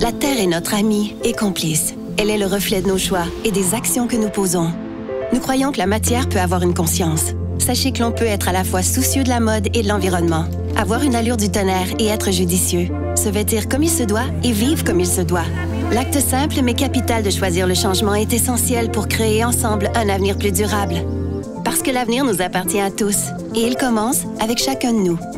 La Terre est notre amie et complice. Elle est le reflet de nos choix et des actions que nous posons. Nous croyons que la matière peut avoir une conscience. Sachez que l'on peut être à la fois soucieux de la mode et de l'environnement, avoir une allure du tonnerre et être judicieux, se vêtir comme il se doit et vivre comme il se doit. L'acte simple mais capital de choisir le changement est essentiel pour créer ensemble un avenir plus durable. Parce que l'avenir nous appartient à tous et il commence avec chacun de nous.